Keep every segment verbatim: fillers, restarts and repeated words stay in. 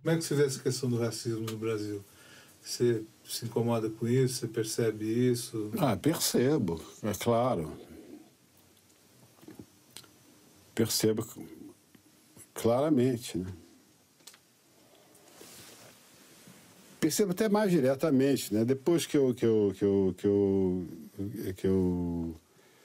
Como é que você vê essa questão do racismo no Brasil? Você se incomoda com isso? Você percebe isso? Ah, percebo, é claro. Percebo claramente, né? Percebo até mais diretamente, né? Depois que eu que eu que eu que eu que, eu,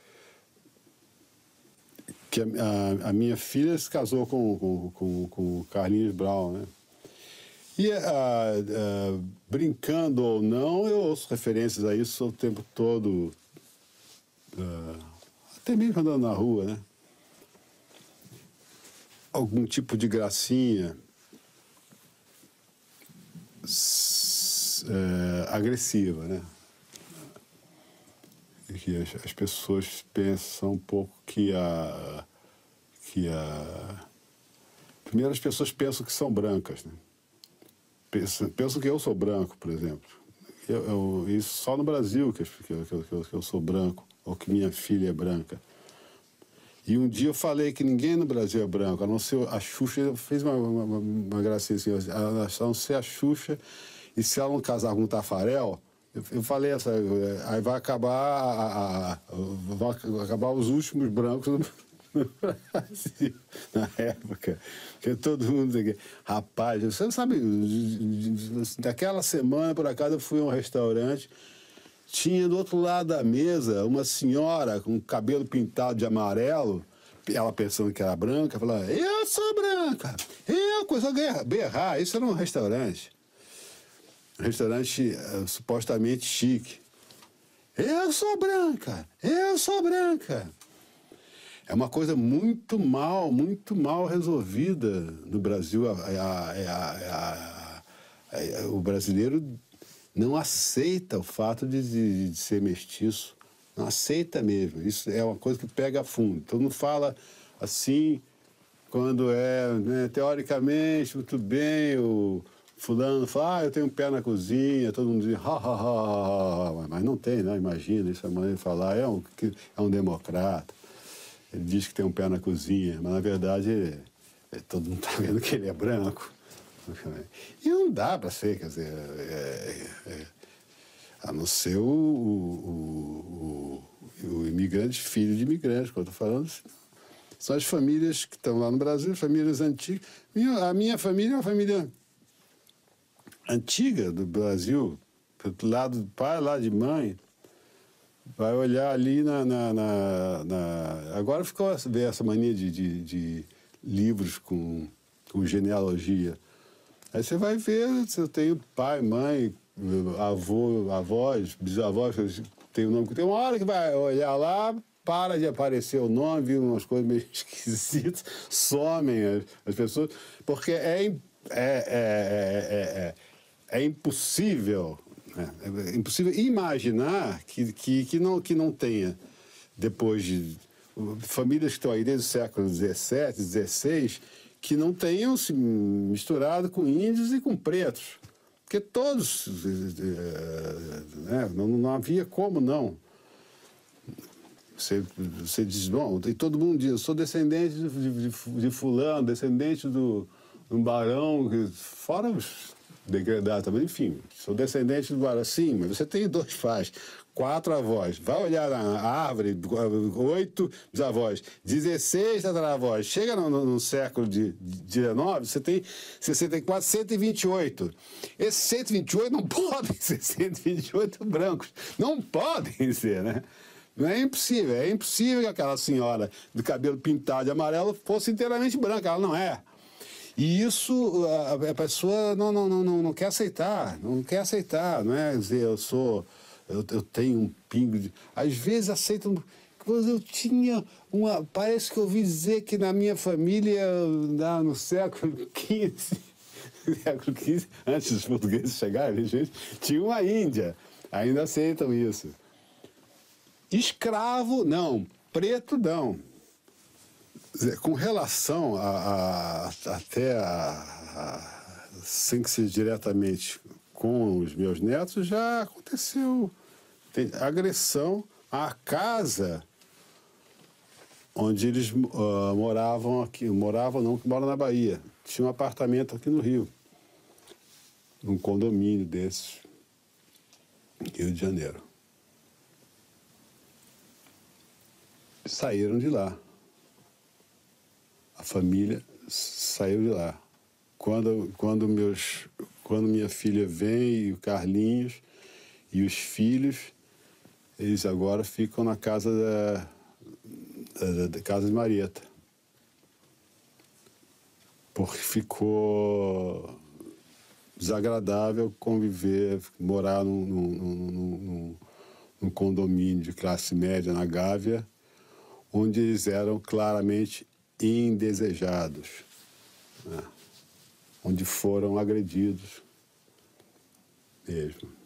que a, a minha filha se casou com com, com, com o Carlinhos Brown, né? E a, a, brincando ou não, eu ouço referências a isso o tempo todo, uh, até mesmo andando na rua, né? Algum tipo de gracinha é, agressiva, né? Que as, as pessoas pensam um pouco que a que a primeiro as pessoas pensam que são brancas, né? Pensam, pensam que eu sou branco, por exemplo. Eu, eu, isso só no Brasil que, que, eu, que, eu, que eu sou branco, ou que minha filha é branca. E um dia eu falei que ninguém no Brasil é branco, a não ser a Xuxa, fez uma, uma, uma gracinha assim, a não ser a Xuxa, e se ela não casar com o Tafarel, eu, eu falei essa, aí vai acabar, a, a, vai acabar os últimos brancos no, no Brasil, na época. Porque todo mundo dizia, rapaz, você sabe, daquela semana, por acaso, eu fui a um restaurante, tinha do outro lado da mesa uma senhora com cabelo pintado de amarelo, ela pensando que era branca, falava, eu sou branca, eu, coisa a berrar, isso era um restaurante, um restaurante uh, supostamente chique. Eu sou branca, eu sou branca. É uma coisa muito mal, muito mal resolvida no Brasil. A, a, a, a, a, o brasileiro não aceita o fato de, de, de ser mestiço. Não aceita mesmo. Isso é uma coisa que pega fundo. Então não fala assim quando é, né, teoricamente, muito bem, o fulano fala, ah, eu tenho um pé na cozinha, todo mundo diz, ha, ha, ha, ha. Mas não tem, né? Imagina, isso é maneira de falar, é um, é um democrata. Ele diz que tem um pé na cozinha, mas na verdade é, é, todo mundo está vendo que ele é branco. E não dá para ser, quer dizer, é, é, a não ser o, o, o, o imigrante, filho de imigrante, que eu estou falando, são as famílias que estão lá no Brasil, famílias antigas. Minha, a minha família é uma família antiga do Brasil, do lado do pai, lá de mãe. Vai olhar ali na... na, na, na... Agora ficou essa mania de, de, de livros com, com genealogia. Aí você vai ver, eu tenho pai, mãe, avô, avós, bisavós, tem o nome. Tem uma hora que vai olhar lá, para de aparecer o nome, viu umas coisas meio esquisitas, somem as, as pessoas, porque é, é, é, é, é, é impossível, né? É impossível imaginar que, que, que, não, que não tenha, depois de famílias que estão aí desde o século dezessete, dezesseis, que não tenham se misturado com índios e com pretos. Porque todos, né, não, não havia como não. Você, você diz, bom, e todo mundo diz, eu sou descendente de, de, de fulano, descendente do, do barão, fora os degradados também, enfim, sou descendente do barão, sim, mas você tem dois pais, quatro avós, vai olhar na árvore, oito bisavós, dezesseis tataravós, chega no, no, no século de dezenove, você tem sessenta e quatro, cento e vinte e oito. Esses cento e vinte e oito não podem ser cento e vinte e oito brancos, não podem ser, né? Não é impossível, é impossível que aquela senhora do cabelo pintado de amarelo fosse inteiramente branca, ela não é. E isso a, a pessoa não, não, não, não quer aceitar, não quer aceitar, não é dizer, eu sou, eu, eu tenho um pingo de... Às vezes aceitam, quando eu tinha uma... Parece que eu ouvi dizer que na minha família, no século quinze, século quinze, antes dos portugueses chegarem, gente, tinha uma Índia, ainda aceitam isso. Escravo, não. Preto, não. Com relação a, a, até a, a, sem que seja diretamente com os meus netos, já aconteceu. Tem agressão à casa onde eles uh, moravam aqui. Moravam, não, que moram na Bahia. Tinha um apartamento aqui no Rio. num condomínio desses, Rio de Janeiro. Saíram de lá. A família saiu de lá. Quando, quando, meus, quando minha filha vem, e o Carlinhos, e os filhos, eles agora ficam na casa da, da, da casa de Marieta. Porque ficou desagradável conviver, morar num, num, num, num, num condomínio de classe média na Gávea, onde eles eram claramente indesejados, né? Onde foram agredidos mesmo.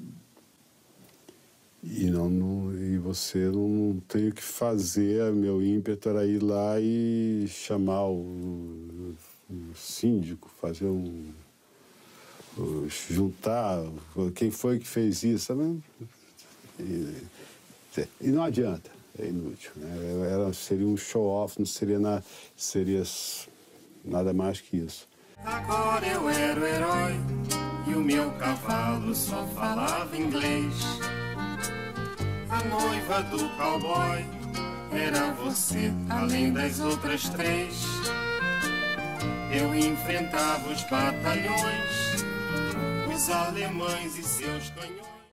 E, não, não, e você não tem o que fazer, meu ímpeto era ir lá e chamar o, o síndico, fazer um... juntar, quem foi que fez isso, sabe? E, e não adianta, é inútil, né? Era, seria um show-off, não seria, na, seria nada mais que isso. Agora eu era o herói e o meu cavalo só falava inglês. A noiva do cowboy era você, além das outras três. Eu enfrentava os batalhões, os alemães e seus canhões.